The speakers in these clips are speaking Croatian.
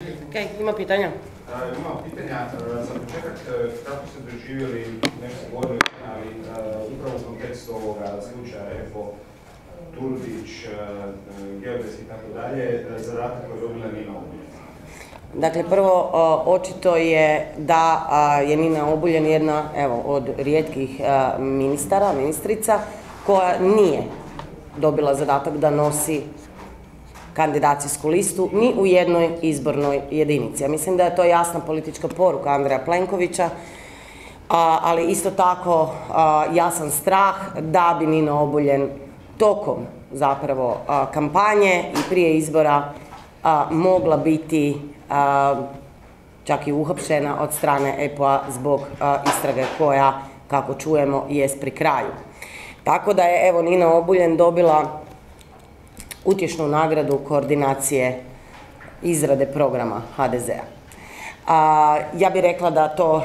Ima pitanja? Imamo pitanja. Za početak, kako ste doživjeli, nešto se govorili, ali upravo u kontekstu ovoga slučaja EPPO, Turdić, geodetski i tako dalje, zadatak koji je dobila Nina Obuljen? Dakle, prvo, očito je da je Nina Obuljen jedna od rijetkih ministrica, koja nije dobila zadatak da nosi kandidacijsku listu ni u jednoj izbornoj jedinici. Ja mislim da je to jasna politička poruka Andreja Plenkovića, ali isto tako jasan strah da bi Nina Obuljen tokom zapravo kampanje i prije izbora mogla biti čak i uhapšena od strane EPPO-a zbog istrage koja, kako čujemo, jest pri kraju. Tako da je, evo, Nina Obuljen dobila utješnu nagradu koordinacije izrade programa HDZ-a. Ja bih rekla da to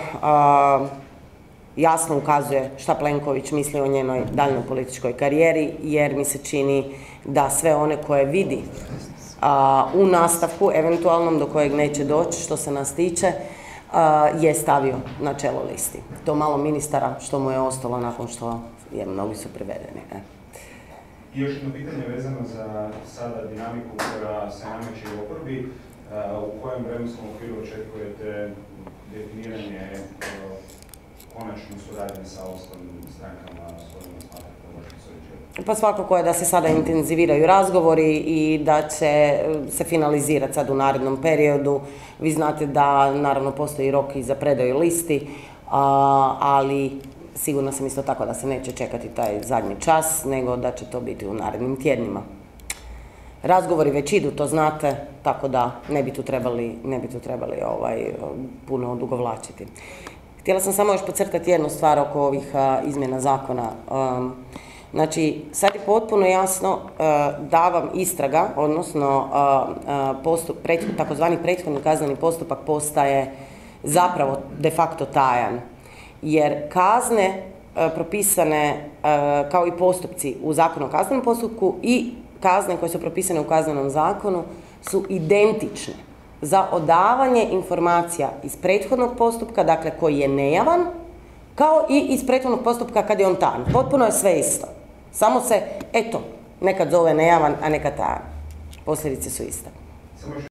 jasno ukazuje šta Plenković misli o njenoj daljnjoj političkoj karijeri, jer mi se čini da sve one koje vidi u nastavku, eventualnom, do kojeg neće doći, što se nas tiče, je stavio na čelo listi. To malo ministara što mu je ostalo nakon što mnogi su privedeni. I još jedno pitanje vezano za sada dinamiku koja se nameće u oporbi. U kojem vremenskom okviru očekujete definiranje konačne suradnje sa ostalim strankama s kojima smatrate vašim sređenjem? Pa svakako je da se sada intenziviraju razgovori i da će se finalizirati sad u narednom periodu. Vi znate da naravno postoji rok i za predaju listi, ali sigurno sam isto tako da se neće čekati taj zadnji čas, nego da će to biti u narednim tjednima. Razgovori već idu, to znate, tako da ne bi tu trebali puno odugovlačiti. Htjela sam samo još podcrtati jednu stvar oko ovih izmjena zakona. Znači, sad je potpuno jasno da vam istraga, odnosno takozvani prethodni kazneni postupak postaje zapravo de facto tajan. Jer kazne propisane kao i postupci u Zakonu o kaznenom postupku i kazne koje su propisane u Kaznenom zakonu su identične za odavanje informacija iz prethodnog postupka, dakle koji je nejavan, kao i iz prethodnog postupka kad je on tajan. Potpuno je sve isto. Samo se, nekad zove nejavan, a nekad tajan. Posljedice su iste.